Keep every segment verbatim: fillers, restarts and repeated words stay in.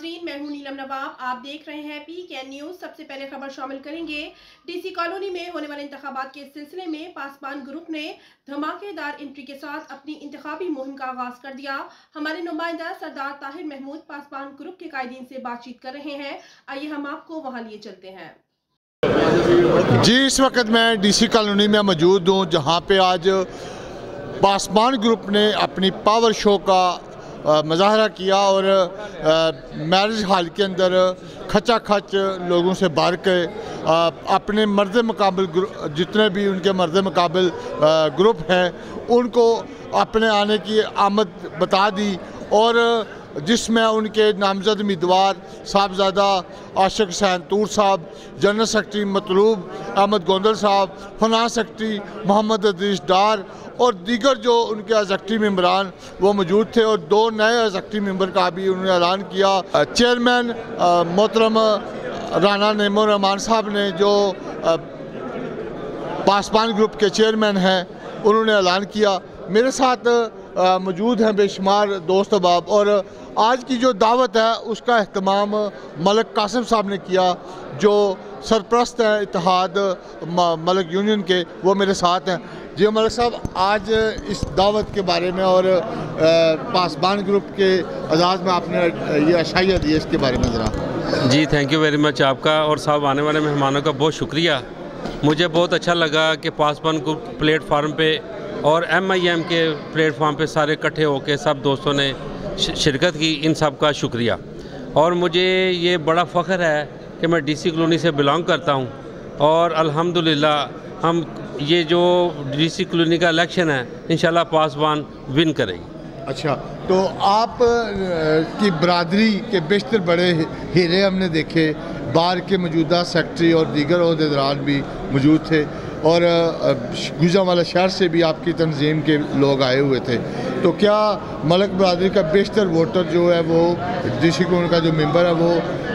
नाजरीन, मैं हूं नीलम नवाब। आप देख रहे हैं पी के न्यूज़। सबसे पहले खबर शामिल करेंगे। डीसी कॉलोनी में होने वाले इंतखाबात के सिलसिले में पासवान ग्रुप ने धमाकेदार एंट्री के साथ अपनी इंतखाबी मुहिम का आगाज कर दिया। हमारे नुमाइंदा सरदार ताहिर महमूद पासवान ग्रुप के कायदीन से बातचीत कर रहे हैं। आइए हम आपको वहां लिए चलते हैं। जी, इस वक्त मैं डीसी कॉलोनी में मौजूद हूँ, जहाँ पे आज पासवान ग्रुप ने अपनी पावर शो का मुजाहरा किया और मैरिज हॉल के अंदर खचा खच लोगों से भर के अपने मर्द मुकाबिल जितने भी उनके मर्द मुकाबिल ग्रुप हैं उनको अपने आने की आमद बता दी और जिसमें उनके नामजद उम्मीदवार साहबजादा आशिक हुसैन तूर साहब, जनरल सेक्रेटरी मतलूब अहमद गोंदल साहब, फना सेक्रेटरी मोहम्मद अदीश डार और दीगर जो उनके एग्जेक्टिव मेम्बरान वो मौजूद थे और दो नए एग्जेक्टिव मेंबर का भी उन्होंने ऐलान किया। चेयरमैन मोहतरम राना नेमो रहमान साहब ने जो पासवान ग्रुप के चेयरमैन हैं उन्होंने ऐलान किया। मेरे साथ मौजूद हैं बेशुमार दोस्त अहबाब और आज की जो दावत है उसका अहतमाम मलिक कासिम साहब ने किया, जो सरप्रस्त हैं इत्तेहाद मलिक यूनियन के, वो मेरे साथ हैं। जी मलिक साहब, आज इस दावत के बारे में और पासवान ग्रुप के आज़ाद में आपने ये अशाइया दी है, इसके बारे में ज़रा। जी थैंक यू वेरी मच आपका और साहब आने वाले मेहमानों का बहुत शुक्रिया। मुझे बहुत अच्छा लगा कि पासवान ग्रुप प्लेटफार्म पे और एम आई एम के प्लेटफार्म पे सारे इकट्ठे होकर सब दोस्तों ने शिरकत की। इन सब का शुक्रिया। और मुझे ये बड़ा फ़ख्र है कि मैं डीसी कॉलोनी से बिलोंग करता हूँ और अल्हम्दुलिल्लाह हम ये जो डीसी कॉलोनी का इलेक्शन है इंशाल्लाह पासवान विन करेगी। अच्छा, तो आप की बरादरी के बेशतर बड़े हीरे हमने देखे, बार के मौजूदा सेक्रेटरी और दीगर ओहदेदारान भी मौजूद थे और गुजरांवाला शहर से भी आपकी तंजीम के लोग आए हुए थे। तो क्या मलिक बरादरी का बेशतर वोटर जो है वो डीसी कॉलोनी का जो मेंबर है वो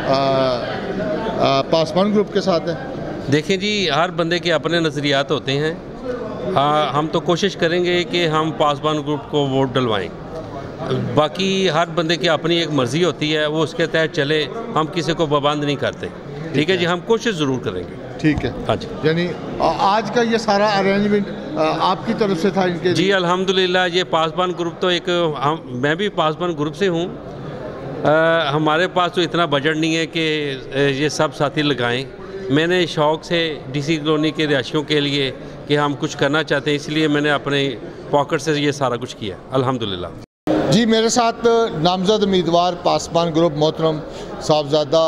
पासवान ग्रुप के साथ है? देखें जी, हर बंदे के अपने नज़रियात होते हैं। आ, हम तो कोशिश करेंगे कि हम पासवान ग्रुप को वोट डलवाएं। बाकी हर बंदे की अपनी एक मर्ज़ी होती है, वो उसके तहत चले। हम किसी को पाबंद नहीं करते। ठीक है जी, हम कोशिश ज़रूर करेंगे। ठीक है, हाँ जी। यानी आज का ये सारा अरेंजमेंट आपकी तरफ से था इनके? जी अल्हम्दुलिल्लाह, ये पासवान ग्रुप तो एक हम मैं भी पासवान ग्रुप से हूँ। हमारे पास तो इतना बजट नहीं है कि ये सब साथी लगाएं। मैंने शौक़ से डीसी कॉलोनी के रिहायशियों के लिए कि हम कुछ करना चाहते हैं, इसलिए मैंने अपने पॉकेट से ये सारा कुछ किया अल्हम्दुलिल्लाह। जी, मेरे साथ नामजद उम्मीदवार पासवान ग्रुप मोहतरम साहबजादा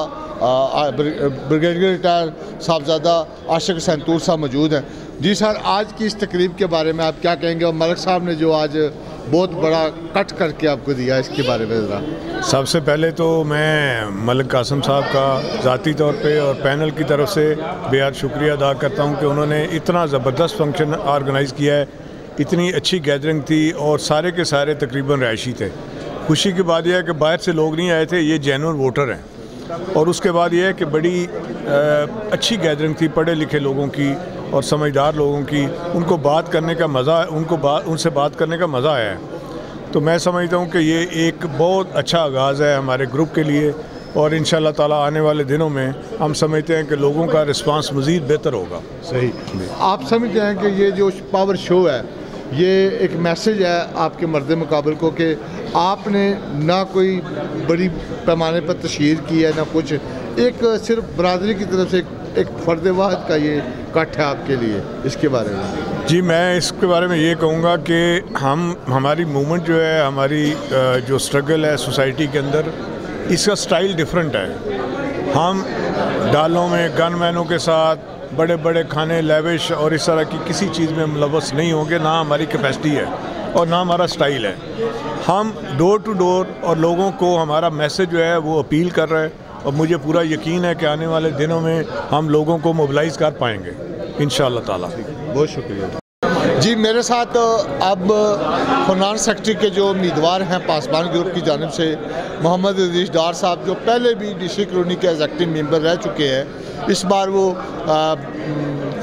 ब्रिगेडियर रिटायर साहबजादा आशिक हुसैन तूर साहब मौजूद हैं। जी सर, आज की इस तकरीब के बारे में आप क्या कहेंगे और मलिक साहब ने जो आज बहुत बड़ा कट करके आपको दिया, इसके बारे में ज़रा। सबसे पहले तो मैं मलिक कासिम साहब का ज़ाती तौर पे और पैनल की तरफ से बेहद शुक्रिया अदा करता हूँ कि उन्होंने इतना ज़बरदस्त फंक्शन ऑर्गेनाइज़ किया है। इतनी अच्छी गैदरिंग थी और सारे के सारे तकरीबन रहायशी थे। खुशी की बात यह है कि बाहर से लोग नहीं आए थे, ये जेन्युइन वोटर हैं। और उसके बाद यह है कि बड़ी आ, अच्छी गैदरिंग थी पढ़े लिखे लोगों की और समझदार लोगों की। उनको बात करने का मज़ा उनको बात उनसे बात करने का मज़ा आया है। तो मैं समझता हूँ कि ये एक बहुत अच्छा आगाज़ है हमारे ग्रुप के लिए और इंशाअल्लाह ताला आने वाले दिनों में हम समझते हैं कि लोगों का रिस्पांस मज़ीद बेहतर होगा। सही। आप समझते हैं कि ये जो पावर शो है ये एक मैसेज है आपके मर्द मुकाबल को कि आपने ना कोई बड़ी पैमाने पर तशहीर की है ना कुछ, एक सिर्फ बरादरी की तरफ से एक, एक फ़र्द वाहिद का ये कट है आपके लिए, इसके बारे में? जी, मैं इसके बारे में ये कहूँगा कि हम हमारी मूवमेंट जो है, हमारी जो स्ट्रगल है सोसाइटी के अंदर, इसका स्टाइल डिफरेंट है। हम डालों में गनमैनों के साथ बड़े बड़े खाने लेविश और इस तरह की किसी चीज़ में मुलव्वस नहीं होंगे, ना हमारी कैपेसिटी है और ना हमारा स्टाइल है। हम डोर टू डोर और लोगों को हमारा मैसेज जो है वो अपील कर रहे हैं और मुझे पूरा यकीन है कि आने वाले दिनों में हम लोगों को मोबिलाइज़ कर पाएंगे इंशाअल्लाह ताला। बहुत शुक्रिया। जी, मेरे साथ अब फनान सेक्रेटरी के जो उम्मीदवार हैं पासवान ग्रुप की जानिब से मोहम्मद अदीश डार साहब, जो पहले भी डीसी कॉलोनी के एग्जेक्टिव मेंबर रह चुके हैं। इस बार वो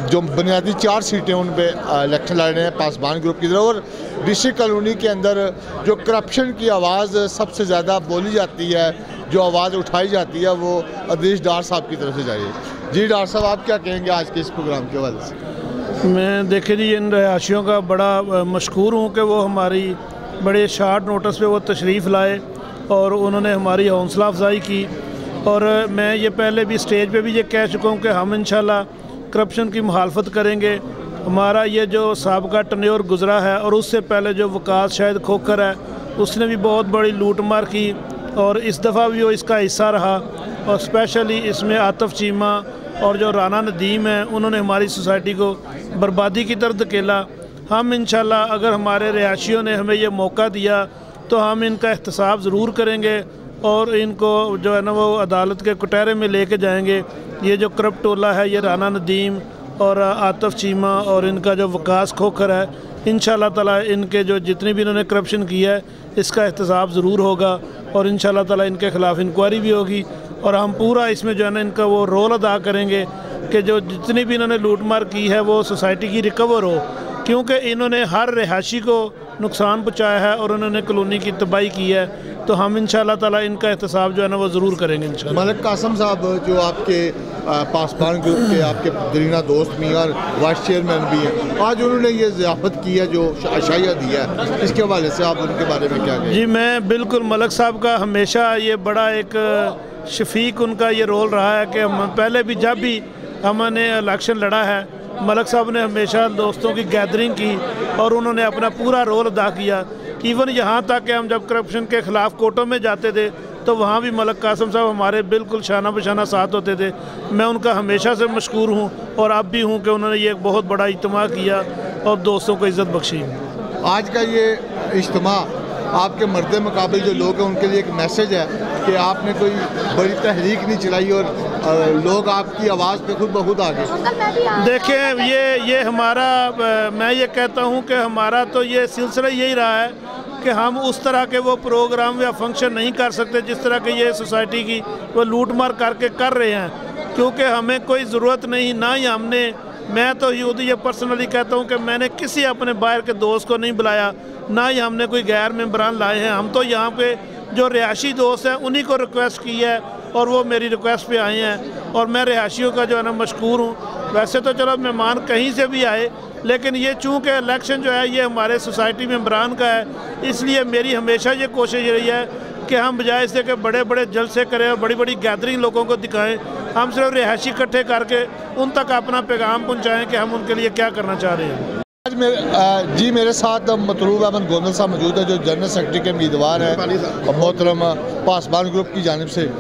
जो बुनियादी चार सीटें उन पर इलेक्शन लड़ रहे हैं पासबान ग्रुप की तरफ। और डिस्ट्रिक्ट कॉलोनी के अंदर जो करप्शन की आवाज़ सबसे ज़्यादा बोली जाती है, जो आवाज़ उठाई जाती है, वो अदीश डार साहब की तरफ से जा रही है। जी डार साहब, आप क्या कहेंगे आज के इस प्रोग्राम के हवाले से? मैं देखे जी इन रहायशियों का बड़ा मशहूर हूँ कि वो हमारी बड़े शार्ट नोटिस पे वो तशरीफ़ लाए और उन्होंने हमारी हौसला अफजाई की। और मैं ये पहले भी स्टेज पे भी ये कह चुका हूँ कि हम इंशाल्लाह करप्शन की मुखालफत करेंगे। हमारा ये जो साबका टन्योर गुज़रा है और उससे पहले जो वकास शायद खोखर है, उसने भी बहुत बड़ी लूट मार की और इस दफ़ा भी वो इसका हिस्सा रहा। और स्पेशली इसमें आतिफ चीमा और जो राना नदीम है, उन्होंने हमारी सोसाइटी को बर्बादी की तरफ धकेला। हम इंशाल्लाह अगर हमारे रिहायशियों ने हमें ये मौका दिया तो हम इनका एहतसाब ज़रूर करेंगे और इनको जो है ना वो अदालत के कटहरे में लेके जाएंगे। ये जो करप्ट टोला है, ये राना नदीम और आतिफ चीमा और इनका जो वकास खोखर है, इंशाल्लाह ताला इनके जो जितनी भी इन्होंने करप्शन किया है इसका एहतसाब ज़रूर होगा और इंशाल्लाह ताला इनके ख़िलाफ़ इंक्वायरी भी होगी। और हम पूरा इसमें जो है ना इनका वो रोल अदा करेंगे कि जो जितनी भी इन्होंने लूट मार की है वो सोसाइटी की रिकवर हो, क्योंकि इन्होंने हर रिहायशी को नुकसान पहुँचाया है और उन्होंने कॉलोनी की तबाही की है। तो हम इंशाल्लाह ताला इनका एहतसाब जो है ना वो ज़रूर करेंगे इंशाल्लाह। मलिक कासम साहब, जो आपके पासबान ग्रुप के आपके दरीना दोस्त भी और वाइस चेयरमैन भी हैं, आज उन्होंने ये ज़ियाफ़त की है, जो अशाइया दिया है, इसके हवाले से आप उनके बारे में क्या कहें? जी मैं बिल्कुल, मलिक साहब का हमेशा ये बड़ा एक शफीक उनका ये रोल रहा है कि हम पहले भी जब भी हमने इलेक्शन लड़ा है, मलिक साहब ने हमेशा दोस्तों की गैदरिंग की और उन्होंने अपना पूरा रोल अदा किया। इवन यहाँ तक कि हम जब करप्शन के ख़िलाफ़ कोर्टों में जाते थे तो वहाँ भी मलिक कासम साहब हमारे बिल्कुल शाना बशाना साथ होते थे। मैं उनका हमेशा से मशकूर हूँ और अब भी हूँ कि उन्होंने ये एक बहुत बड़ा इज्तिमा किया और दोस्तों को इज़्ज़त बख्शी। आज का ये इज्तिमा आपके मर्दे मुकाबिल जो लोग हैं उनके लिए एक मैसेज है कि आपने कोई बड़ी तहरीक नहीं चलाई और लोग आपकी आवाज़ पे खुद ब खुद आ गए। देखें, ये ये हमारा, मैं ये कहता हूँ कि हमारा तो ये सिलसिला यही रहा है कि हम उस तरह के वो प्रोग्राम या फंक्शन नहीं कर सकते जिस तरह के ये सोसाइटी की वो लूट मार करके कर रहे हैं, क्योंकि हमें कोई ज़रूरत नहीं, ना ही हमने, मैं तो यूँ ये पर्सनली कहता हूँ कि मैंने किसी अपने बाहर के दोस्त को नहीं बुलाया, ना ही हमने कोई गैर मेंबरान लाए हैं। हम तो यहाँ पे जो रिहायशी दोस्त हैं उन्हीं को रिक्वेस्ट की है और वो मेरी रिक्वेस्ट पे आए हैं और मैं रिहायशियों का जो है ना मशकूर हूँ। वैसे तो चलो मेहमान कहीं से भी आए, लेकिन ये चूँकि इलेक्शन जो है ये हमारे सोसाइटी मेंबरान का है, इसलिए मेरी हमेशा ये कोशिश रही है कि हम बजाय इससे कि बड़े बड़े जलसे करें और बड़ी बड़ी गैदरिंग लोगों को दिखाएं, हम सिर्फ रिहायशी इकट्ठे करके उन तक अपना पैगाम पहुँचाएँ कि हम उनके लिए क्या करना चाह रहे हैं। आज मेरे जी मेरे साथ मतलूब अहमद गोंदल साहब मौजूद है, जो जनरल सेक्रेटरी के उम्मीदवार हैं और मोहतरम पासबान ग्रुप की जानिब से।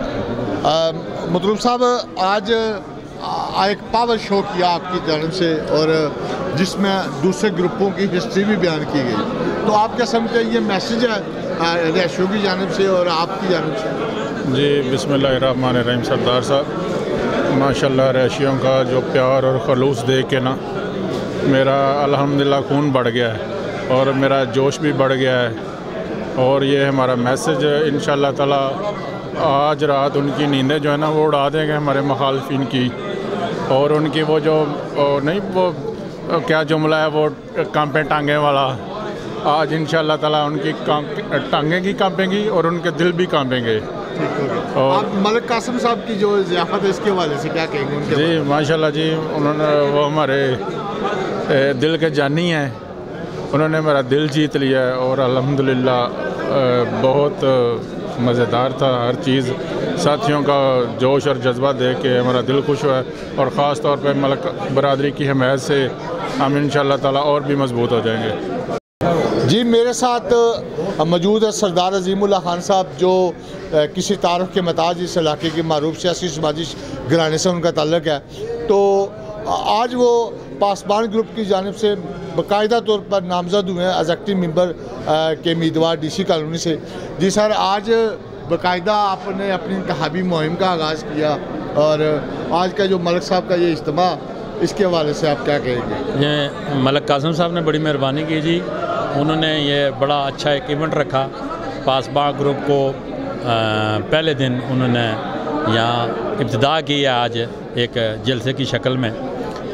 मतलूब साहब, आज एक पावर शो किया आपकी जानिब से और जिसमें दूसरे ग्रुपों की हिस्ट्री भी बयान की गई, तो आप क्या समझते हैं ये मैसेज है रिहायशियों की जानिब से और आपकी जानिब से? जी बिस्मिल्लाहिर्रहमानिर्रहीम। सरदार साहब, माशाल्लाह रिहायशियों का जो प्यार और खलूस देख के ना मेरा अल्हम्दुलिल्लाह खून बढ़ गया है और मेरा जोश भी बढ़ गया है। और ये हमारा मैसेज इंशाअल्लाह ताला आज रात उनकी नींदें जो है ना वो उड़ा देंगे हमारे मुखालफिन की, और उनकी वो जो नहीं वो क्या जुमला है वो कांपे टांगे वाला, आज इंशाअल्लाह ताला उनकी टांगें की कांपेंगी और उनके दिल भी कांपेंगे। और आप मलिक कासम साहब की जो ज़ियाफ़त है इसके हवाले से क्या कहेंगे उनके? जी माशाल्लाह जी, उन्होंने वो हमारे दिल के जानी हैं, उन्होंने मेरा दिल जीत लिया है और अल्हम्दुलिल्लाह बहुत मज़ेदार था हर चीज़। साथियों का जोश और जज्बा देख के हमारा दिल खुश हुआ है और ख़ास तौर पे मलिक बरादरी की हमायत से हम इंशाअल्लाह ताला और भी मजबूत हो जाएंगे। जी मेरे साथ मौजूद है सरदार अजीमुल्लाह खान साहब, जो किसी तारुफ के मताज इस इलाके की मारूफ सियासी समाजी घराने से उनका ताल्लुक़ है। तो आज वो पासबान ग्रुप की जानिब से बाकायदा तौर पर नामजद हुए हैं एज एक्टिव मेंबर के उम्मीदवार डीसी कॉलोनी से। जी सर, आज बाकायदा आपने अपनी इंतखाबी मुहिम का आगाज़ किया और आज का जो मलिक साहब का ये इज्तिमा, इसके हवाले से आप क्या कहेंगे? ये मलिक कासम साहब ने बड़ी मेहरबानी की जी, उन्होंने ये बड़ा अच्छा एक इवेंट रखा। पासबान ग्रुप को आ, पहले दिन उन्होंने यहाँ इब्तिदा की है आज एक जलसे की शक्ल में।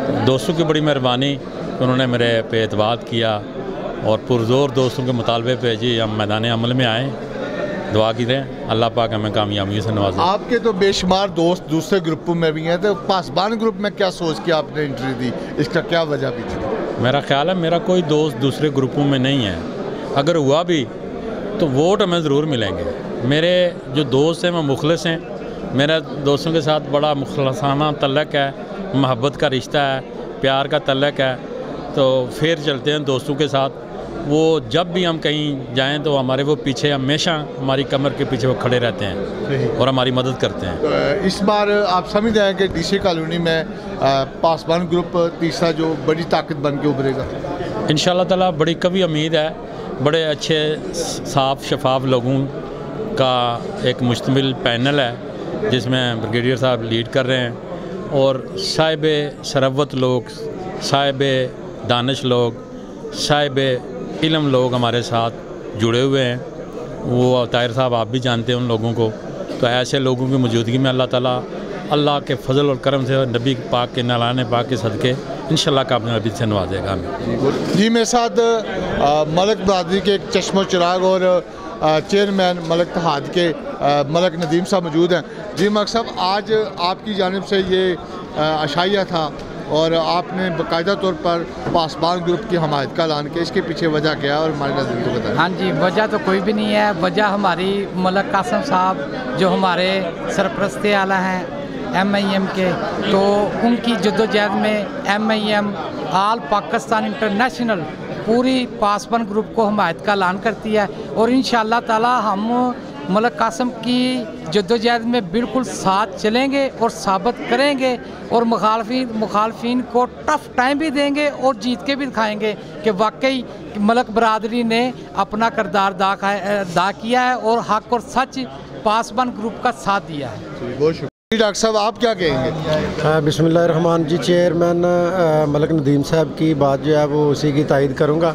दोस्तों की बड़ी मेहरबानी, उन्होंने मेरे पे एतबार किया और पुरजोर दोस्तों के मुतालबे पे जी हम मैदान अमल में आए। दुआ की रहें अल्लाह पाक हमें कामयाबी से नवाजे। आपके तो बेशुमार दोस्त दूसरे ग्रुपों में भी हैं, तो पासबान ग्रुप में क्या सोच के आपने एंट्री दी, इसका क्या वजह भी थी? मेरा ख्याल है मेरा कोई दोस्त दूसरे ग्रुपों में नहीं है, अगर हुआ भी तो वोट हमें ज़रूर मिलेंगे। मेरे जो दोस्त हैं वो मुखलिस हैं, मेरे दोस्तों के साथ बड़ा मुखलसाना तल्लक है, मोहब्बत का रिश्ता है, प्यार का तल्लक है। तो फिर चलते हैं दोस्तों के साथ। वो जब भी हम कहीं जाएं तो हमारे वो पीछे हमेशा हमारी कमर के पीछे वो खड़े रहते हैं और हमारी मदद करते हैं। तो इस बार आप समझ रहे हैं कि डीसी कॉलोनी में पासबान ग्रुप तीसरा जो बड़ी ताकत बन के उभरेगा? इंशाअल्लाह ताला बड़ी कभी उम्मीद है। बड़े अच्छे साफ शफाफ लोगों का एक मुश्तमिल पैनल है जिसमें ब्रिगेडियर साहब लीड कर रहे हैं और साहिब सरवत लोग, साहिब दानिश लोग, साहिब इल्म लोग हमारे साथ जुड़े हुए हैं। वो ताहिर साहब आप भी जानते हैं उन लोगों को। तो ऐसे लोगों की मौजूदगी में अल्लाह ताला अल्लाह के फजल और करम से और नबी पाक के नालाने पाक के सदक़े इंशाल्लाह कामयाबी से नवाजेगा हमें। जी मेरे साथ आ, मलक बरादरी के एक चश्मो चिराग और चेयरमैन मलक तहाद के आ, मलक नदीम साहब मौजूद हैं। जी मलक साहब, आज आपकी जानिब से ये अशाइया था और आपने बाकायदा तौर पर पासबान ग्रुप की हमायत का ऐलान किया, इसके पीछे वजह क्या है और हमारे नज़र को बताएं। हाँ जी, वजह तो कोई भी नहीं है। वजह हमारी मलक कासम साहब जो हमारे सरपरस्त आला हैं एम आई एम के, तो उनकी जद्दोजहद में M I M all Pakistan international पूरी पासबान ग्रुप को हमायत का ऐलान करती है और इंशाअल्लाह ताला हम मलक कासम की जद्दोजहद में बिल्कुल साथ चलेंगे और साबित करेंगे और मुखालफी मुखालफिन को टफ टाइम भी देंगे और जीत के भी दिखाएंगे कि वाकई मलक बरादरी ने अपना किरदार दा दा किया है और हक और सच पासबान ग्रुप का साथ दिया है। बहुत शुक्रिया। डॉक्टर साहब आप क्या कहेंगे? बिस्मिल्लाहिर्रहमान जी, चेयरमैन मलक नदीम साहब की बात जो है वो उसी की तायद करूँगा।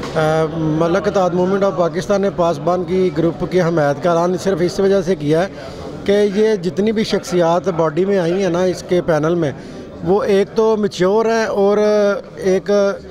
मलक इत्तेहाद मूवमेंट ऑफ पाकिस्तान ने पासबान की ग्रुप की हमायत का ऐलान सिर्फ इस वजह से किया है कि ये जितनी भी शख्सियात बॉडी में आई हैं ना इसके पैनल में, वो एक तो मैच्योर हैं और एक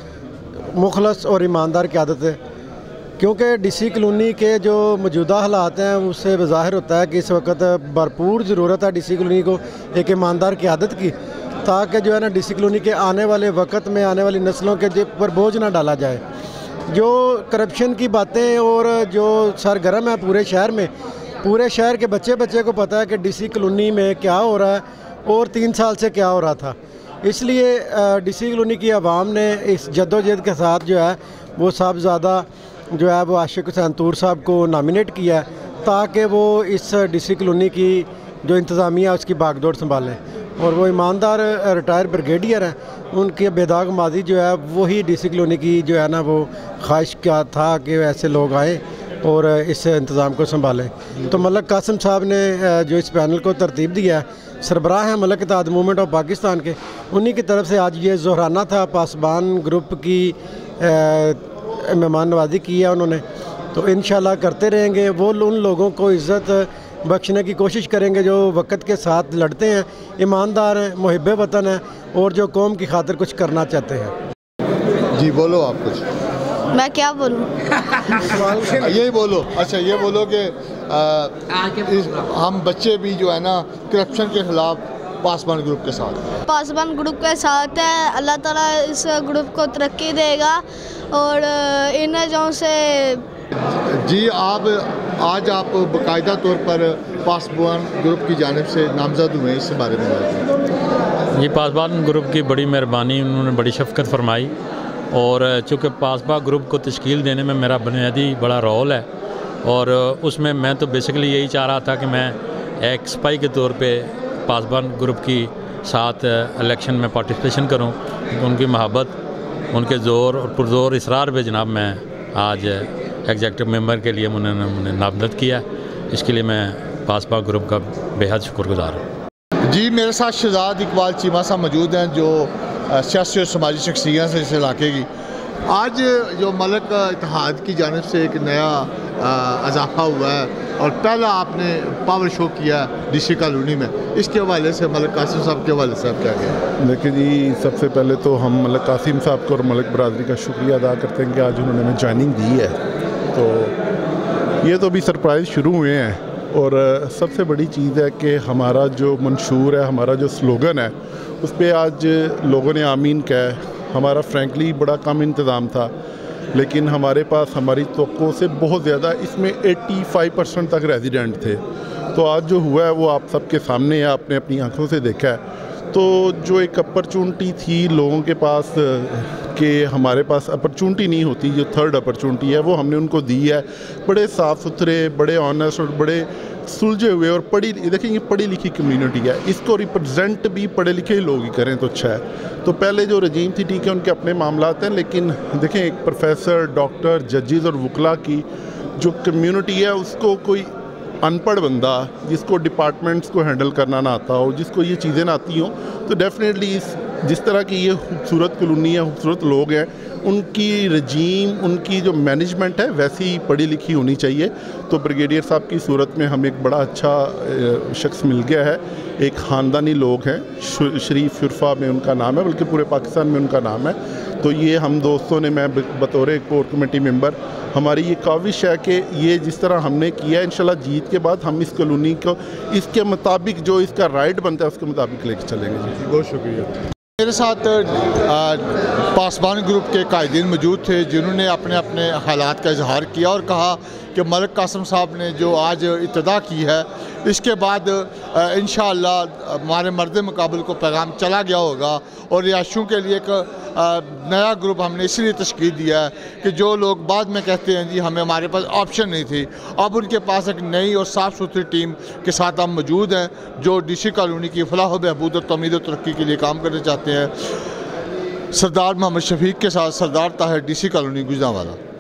मुखलस और ईमानदार क़यादत है। क्योंकि डीसी कॉलोनी के जो मौजूदा हालात हैं उससे ज़ाहिर होता है कि इस वक्त भरपूर ज़रूरत है डीसी कॉलोनी को एक ईमानदार क़यादत की, ताकि जो है ना डीसी कॉलोनी के आने वाले वक्त में आने वाली नस्लों के पर बोझ ना डाला जाए। जो करप्शन की बातें और जो सरगर्म है पूरे शहर में, पूरे शहर के बच्चे बच्चे को पता है कि डीसी कॉलोनी में क्या हो रहा है और तीन साल से क्या हो रहा था। इसलिए डीसी कॉलोनी की आवाम ने इस जद्दोजहद के साथ जो है वो साहबज़ादा जो है वो आशिक हुसैन तूर साहब को नामिनेट किया है ताकि वो इस डीसी कॉलोनी की जो इंतज़ामिया उसकी बागडोर संभालें। और वो ईमानदार रिटायर ब्रिगेडियर हैं, उनकी बेदाग माजी जो है वही डीसी कॉलोनी की जो है ना वो ख्वाहिश क्या था कि ऐसे लोग आए और इस इंतज़ाम को संभालें। तो मलक कासम साहब ने जो इस पैनल को तरतीब दिया है, सरबराह हैं मलक इत्तेहाद मूवमेंट ऑफ पाकिस्तान के, उन्हीं की तरफ से आज ये ज़ोहराना था पासबान ग्रुप की मेहमान नवाजी की है उन्होंने। तो इंशाल्लाह करते रहेंगे, वो उन लोगों को इज़्ज़त बख्शने की कोशिश करेंगे जो वक्त के साथ लड़ते हैं, ईमानदार हैं, मुहिब वतन हैं और जो कौम की खातिर कुछ करना चाहते हैं। जी बोलो आप कुछ। मैं क्या बोलूं? यही बोलो। अच्छा ये बोलो कि हम बच्चे भी जो है ना करप्शन के खिलाफ पासबान ग्रुप के साथ पासबान ग्रुप के साथ है। अल्लाह ताला इस ग्रुप को तरक्की देगा और इन जो से जी आप आज आप बाकायदा तौर पर पासबान ग्रुप की जानिब से नामजद हुए, इस बारे में बात। ये पासबान ग्रुप की बड़ी मेहरबानी, उन्होंने बड़ी शफकत फरमाई और चूँकि पासबान ग्रुप को तश्कील देने में मेरा बुनियादी बड़ा रोल है और उसमें मैं तो बेसिकली यही चाह रहा था कि मैं एक सिपाही के तौर पे पासबान ग्रुप की साथ इलेक्शन में पार्टिसिपेशन करूं। उनकी मोहब्बत, उनके ज़ोर और पुरज़ोर इसरार पे जनाब मैं आज एग्जेक्टिव मेंबर के लिए उन्होंने उन्हें नामजद किया। इसके लिए मैं पासबान ग्रुप का बेहद शुक्रगुजार हूँ। जी मेरे साथ शहजाद इकबाल चीमा साहब मौजूद हैं जो सियासी और समाजी शख्सियत से इस इलाके की। आज जो मलक इत्तेहाद की जानिब से एक नया इजाफा हुआ है और पहला आपने पावर शो किया डीसी कॉलोनी में, इसके हवाले से मलिक कासिम साहब के हवाले से आप क्या कहें? देखिए जी, सबसे पहले तो हम मलिक कासिम साहब को और मलिक बरादरी का शुक्रिया अदा करते हैं कि आज उन्होंने हमें ज्वाइनिंग दी है। तो ये तो अभी सरप्राइज़ शुरू हुए हैं और सबसे बड़ी चीज़ है कि हमारा जो मंशूर है, हमारा जो स्लोगन है, उस पर आज लोगों ने आमीन कहा है। हमारा फ्रैंकली बड़ा कम इंतज़ाम था, लेकिन हमारे पास हमारी तवक्को से बहुत ज़्यादा, इसमें पचासी परसेंट तक रेजिडेंट थे। तो आज जो हुआ है वो आप सबके सामने है, आपने अपनी आंखों से देखा है। तो जो एक अपॉर्चुनिटी थी लोगों के पास कि हमारे पास अपॉर्चुनिटी नहीं होती, जो थर्ड अपॉर्चुनिटी है वो हमने उनको दी है। बड़े साफ़ सुथरे, बड़े ऑनेस्ट और बड़े सुलझे हुए और पढ़ी, देखिए ये पढ़ी लिखी कम्युनिटी है, इसको रिप्रेजेंट भी पढ़े लिखे लोग ही करें तो अच्छा है। तो पहले जो रजीम थी, ठीक है, उनके अपने मामलात हैं, लेकिन देखें एक प्रोफेसर, डॉक्टर, जजेस और वकला की जो कम्युनिटी है, उसको कोई अनपढ़ बंदा जिसको डिपार्टमेंट्स को हैंडल करना ना आता हो, जिसको ये चीज़ें ना आती हों, तो डेफिनेटली इस जिस तरह की ये खूबसूरत कॉलोनी है, खूबसूरत लोग हैं, उनकी रजीम, उनकी जो मैनेजमेंट है वैसी पढ़ी लिखी होनी चाहिए। तो ब्रिगेडियर साहब की सूरत में हमें एक बड़ा अच्छा शख्स मिल गया है। एक ख़ानदानी लोग हैं, शरीफ शुरफा में उनका नाम है, बल्कि पूरे पाकिस्तान में उनका नाम है। तो ये हम दोस्तों ने, मैं बतौर एक कोर कमेटी मेंबर, हमारी ये काविश है कि ये जिस तरह हमने किया है, इंशाल्लाह जीत के बाद हम इस कॉलोनी को इसके मुताबिक जो इसका राइट बनता है उसके मुताबिक लेकर चलेंगे। जी बहुत शुक्रिया। मेरे साथ पासबान ग्रुप के कायदीन मौजूद थे, जिन्होंने अपने अपने हालात का इजहार किया और कहा कि मलिक कासिम साहब ने जो आज इब्तिदा की है, इसके बाद इंशाअल्लाह हमारे मर्द मुकाबले को पैगाम चला गया होगा और रिहायशियों के लिए एक नया ग्रुप हमने इसलिए तश्कील दिया है कि जो लोग बाद में कहते हैं जी हमें हमारे पास ऑप्शन नहीं थी, अब उनके पास एक नई और साफ़ सुथरी टीम के साथ हम मौजूद हैं जो डीसी कॉलोनी की फलाह व बहबूद और तमीद और तरक्की के लिए काम करना चाहते हैं। सरदार मोहम्मद शफीक के साथ सरदार ताहिर, डीसी कॉलोनी गुजरांवाला।